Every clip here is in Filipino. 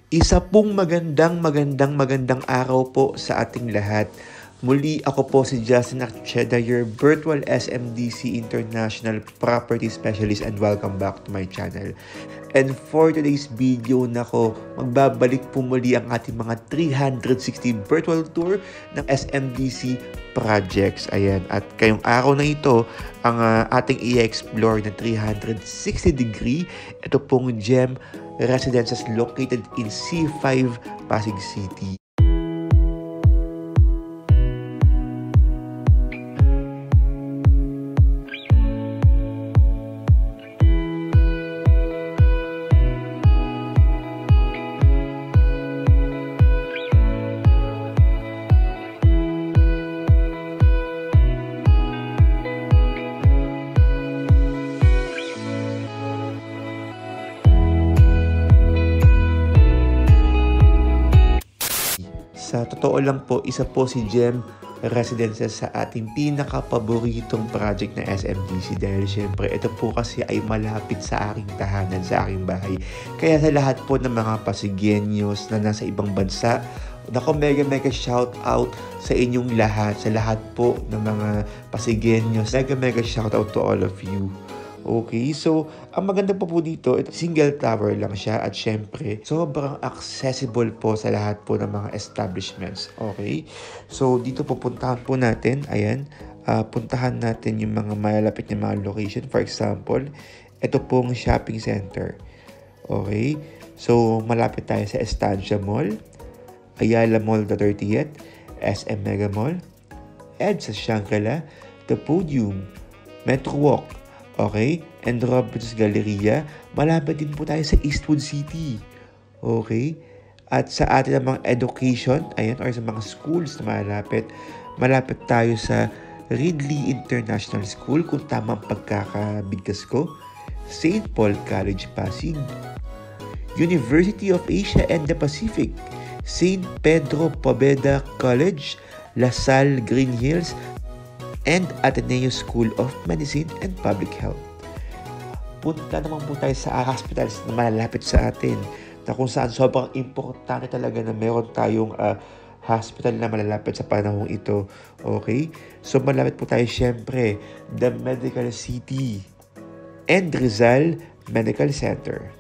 Isa pong magandang araw po sa ating lahat. Muli ako po si Justin Archeda, your virtual SMDC International Property Specialist, and welcome back to my channel. And for today's video magbabalik po muli ang ating mga 360 virtual tour ng SMDC projects. Ayan, at kayong araw na ito, ang ating i-explore na 360 degree, ito pong GEM residences located in C5, Pasig City. Sa totoo lang po, isa po si GEM Residences sa ating pinaka-paboritong project na SMDC dahil syempre ito po kasi ay malapit sa aking tahanan, sa aking bahay. Kaya sa lahat po ng mga Pasigueños na nasa ibang bansa, mega shout out sa inyong lahat, sa lahat po ng mga Pasigueños. Mega shout out to all of you. Okay, so ang maganda po dito, single tower lang siya at syempre sobrang accessible po sa lahat po ng mga establishments. Okay, so dito pupuntahan po natin, ayan, puntahan natin yung mga malapit na mga location. For example, ito pong shopping center. Okay, so malapit tayo sa Estancia Mall, Ayala Mall the 30th, SM Mega Mall, EDSA Shangri-La, The Podium, Metro Walk, okay, and Robinsons Galleria. Malapit din po tayo sa Eastwood City. Okay, at sa atin mga education, ayan, or sa mga schools na malapit tayo sa Ridley International School, kung tama ang pagkakabigkas ko, St. Paul College Pasig, University of Asia and the Pacific, St. Pedro Poveda College, La Salle Green Hills, and Ateneo School of Medicine and Public Health. Punta naman po tayo sa hospitals na malalapit sa atin, na kung saan sobrang importante talaga na meron tayong hospital na malalapit sa panahong ito. Okay? So malapit po tayo syempre, The Medical City and Rizal Medical Center.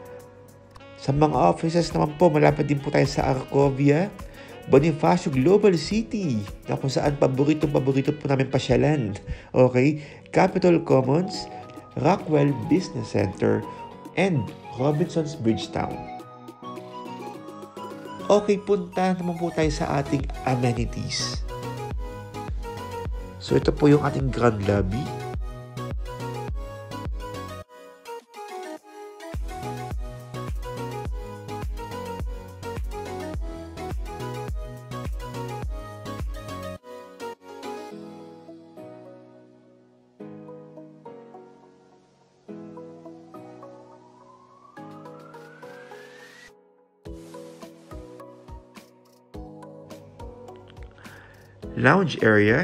Sa mga offices naman po, malapit din po tayo sa Arcovia, Bonifacio Global City, na kung saan paborito po namin pasyalan. Okay? Capitol Commons, Rockwell Business Center, and Robinsons Bridgetown. Okay, punta naman po tayo sa ating amenities. So ito po yung ating grand lobby. Lounge area,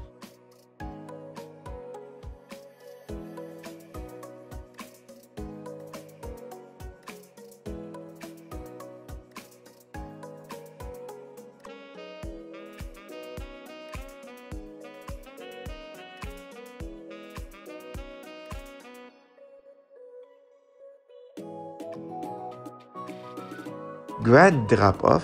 grand drop-off,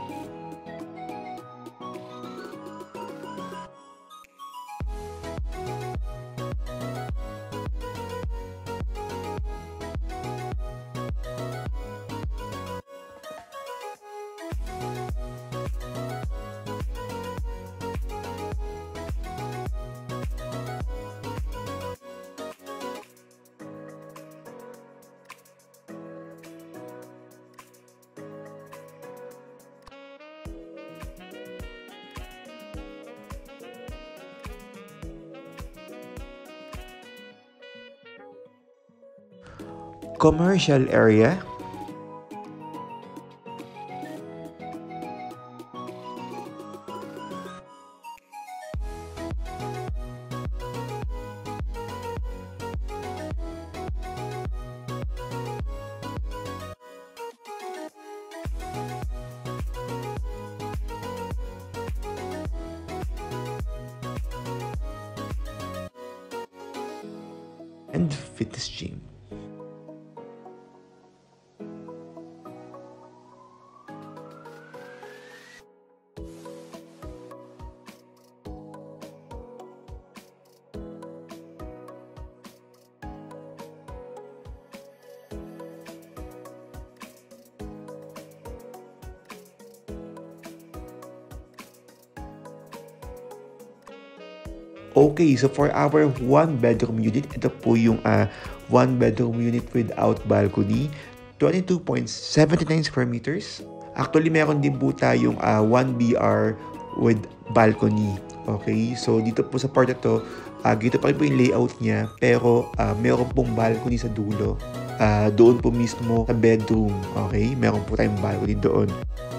commercial area, and fitness gym. Okay, so for our one bedroom unit, ito po yung one bedroom unit without balcony, 22.79 square meters. Actually, meron din po tayong 1 BR with balcony. Okay, so dito po sa part na to, dito pa rin po yung layout niya, pero meron pong balcony sa dulo. Doon po mismo sa bedroom. Okay, meron po tayong balcony doon.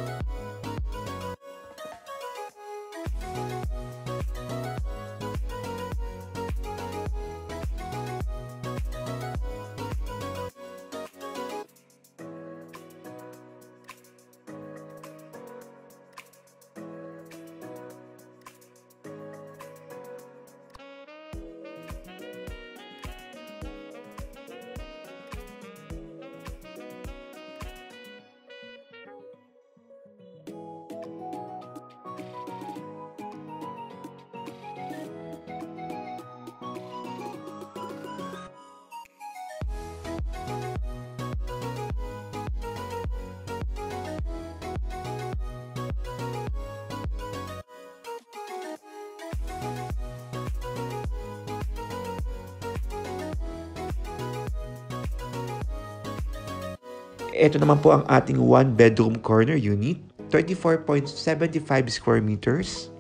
Ito naman po ang ating one bedroom corner unit, 34.75 square meters.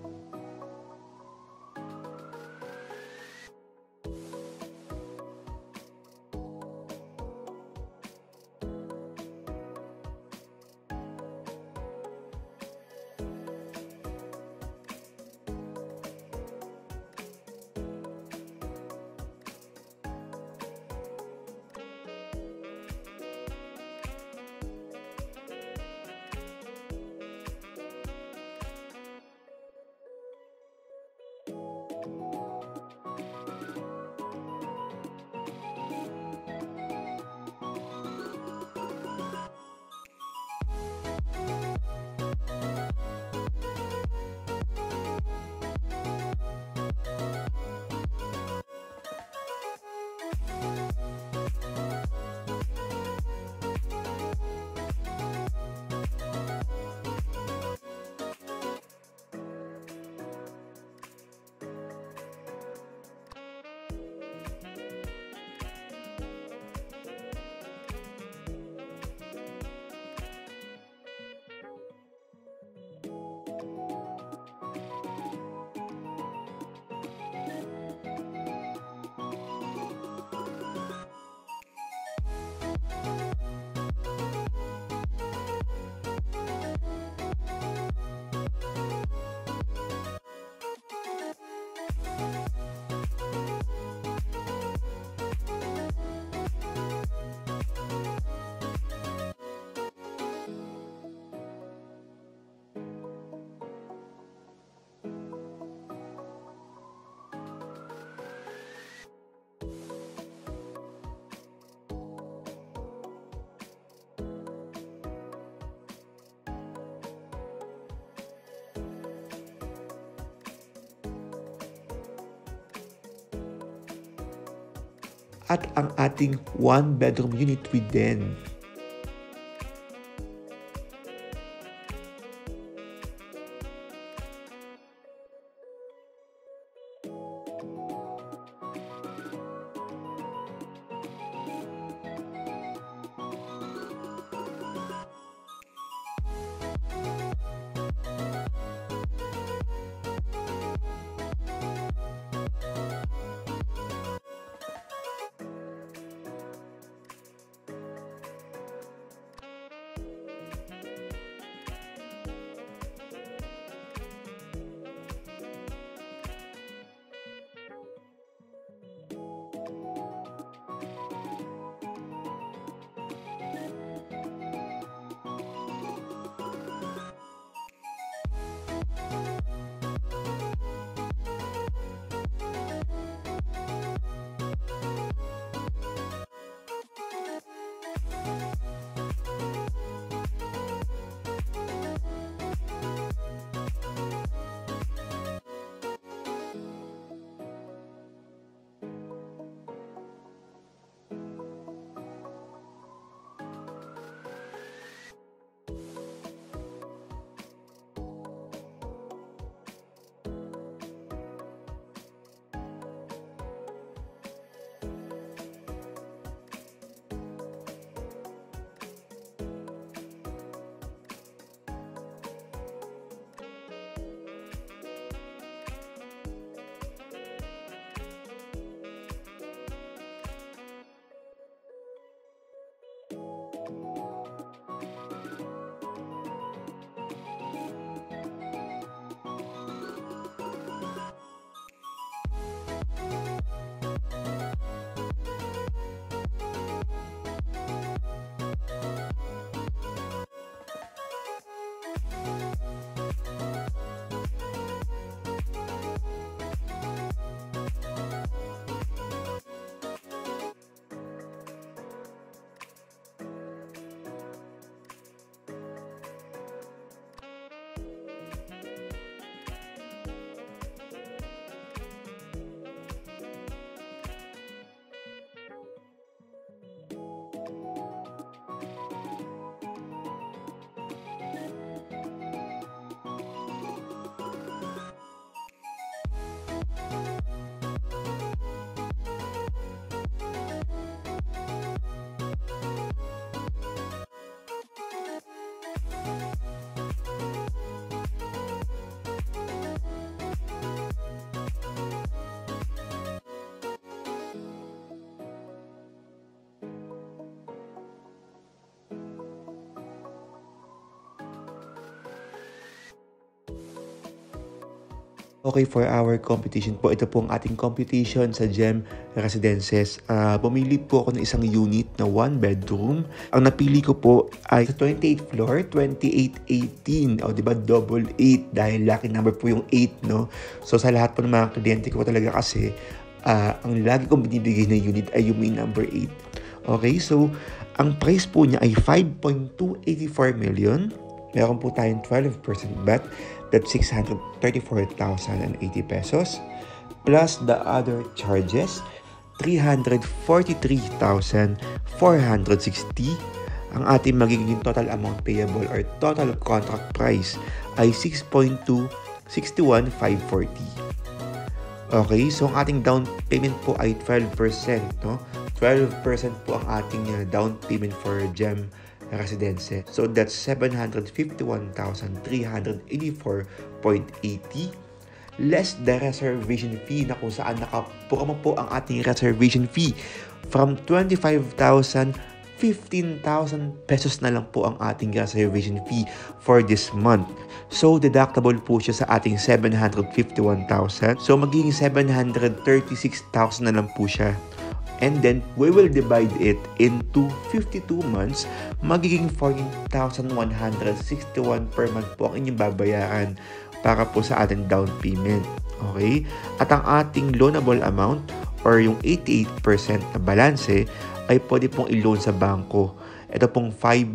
At ang ating one bedroom unit with den. Okay, for our competition po, ito po ang ating competition sa GEM Residences. Bumili po ako ng isang unit na 1 bedroom. Ang napili ko po ay sa 28th floor, 2818. O, diba, double 8 dahil lucky number po yung 8, no? So, sa lahat po ng mga kliyente ko talaga kasi, ang lagi kong binibigay na unit ay yung may number 8. Okay, so, ang price po niya ay 5.284 million. Meron po tayong 12% bet. That's 634,080 pesos. Plus the other charges, 343,460. Ang ating magiging total amount payable or total contract price ay 6.261,540. Okay, so ang ating down payment po ay 12%, no? 12% po ang ating down payment for GEM Residences. So that's 751,384.80 less the reservation fee na kung saan nakapurama po ang ating reservation fee from 25,000, 15,000 pesos na lang po ang ating reservation fee for this month. So deductible po siya sa ating 751,000. So magiging 736,000 na lang po siya. And then, we will divide it into 52 months. Magiging 14,161 per month po ang inyong babayaran para po sa ating down payment. Okay? At ang ating loanable amount or yung 88% na balanse ay pwede pong i-loan sa bangko. Ito pong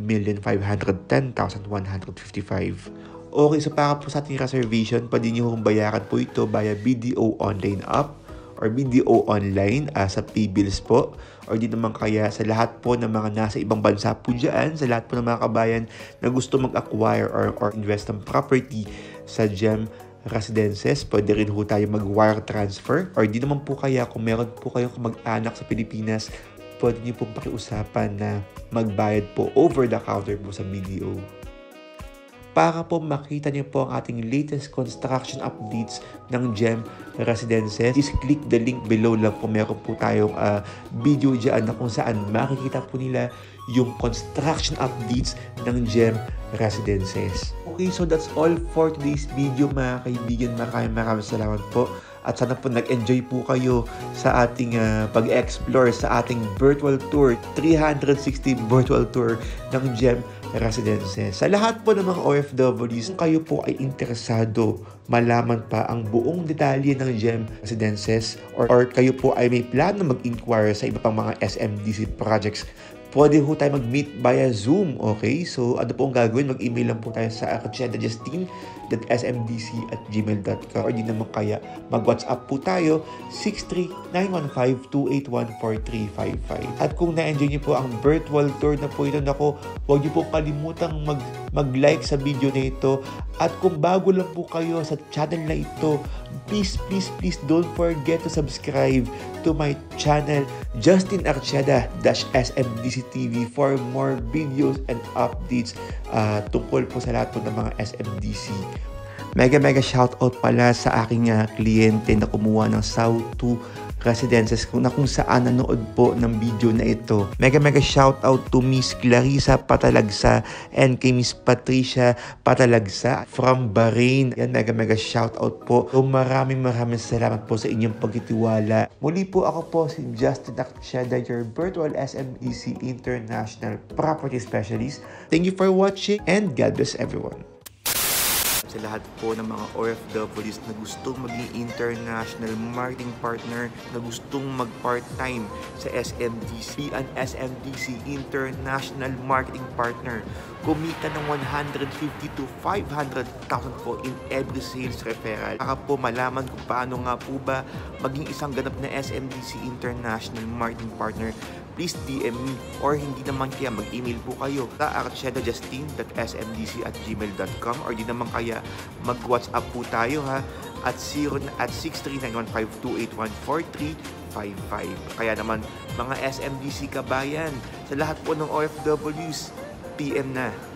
5,510,155. Okay, so para po sa ating reservation, pwede nyo hong bayaran po ito via BDO online app or BDO online sa P-bills po, or di naman kaya sa lahat po ng mga nasa ibang bansa po dyan, sa lahat po ng mga kabayan na gusto mag-acquire or invest ng property sa GEM Residences, pwede rin po tayo mag-wire transfer, or di naman po kaya kung meron po kayong kamag-anak sa Pilipinas, pwede nyo po pakiusapan na magbayad po over the counter po sa BDO. Para po makita niyo po ang ating latest construction updates ng GEM Residences, please click the link below lang po. Meron po tayong video dyan na kung saan makikita po nila yung construction updates ng GEM Residences. Okay, so that's all for today's video mga kaibigan. Maraming salamat po. At sana po nag-enjoy po kayo sa ating pag-explore sa ating virtual tour, 360 virtual tour ng GEM Residences. Sa lahat po ng mga OFWs, kung kayo po ay interesado malaman pa ang buong detalye ng GEM Residences or kayo po ay may plano mag-inquire sa iba pang mga SMDC projects, pwede po tayo mag-meet via Zoom, okay? So, ano po ang gagawin? Mag-email lang po tayo sa archedajustin.smdc@gmail.com or di naman kaya mag-WhatsApp po tayo 63915-281-4355. At kung na-enjoy niyo po ang virtual tour na po ito, nako, huwag niyo po kalimutang mag-like sa video na ito. At kung bago lang po kayo sa channel na ito, please don't forget to subscribe to my channel, Justin Archeda-SMDC TV, for more videos and updates tungkol po sa lahat po ng mga SMDC. Mega shoutout pala sa aking kliyente na kumuha ng South 2 Residences kung saan nanood po ng video na ito. Mega shoutout to Miss Clarissa Patalagsa and kay Miss Patricia Patalagsa from Bahrain. Yan, mega shoutout po. So maraming salamat po sa inyong pagtitiwala. Muli po ako po si Justin Archeda, your virtual SMDC International Property Specialist. Thank you for watching and God bless everyone. Sa lahat po ng mga OFWs na gustong maging international marketing partner, na gustong mag-part-time sa SMDC, an SMDC International Marketing Partner, kumita ng 150 to 500,000 po in every sales referral. Para po malaman kung paano nga po ba maging isang ganap na SMDC International Marketing Partner, please DM me, or hindi naman kaya mag-email po kayo sa archedajustin.smdc@gmail.com, or di naman kaya mag-WhatsApp po tayo ha at 63915281455. Kaya naman mga SMDC kabayan, sa lahat po ng OFWs, PM na.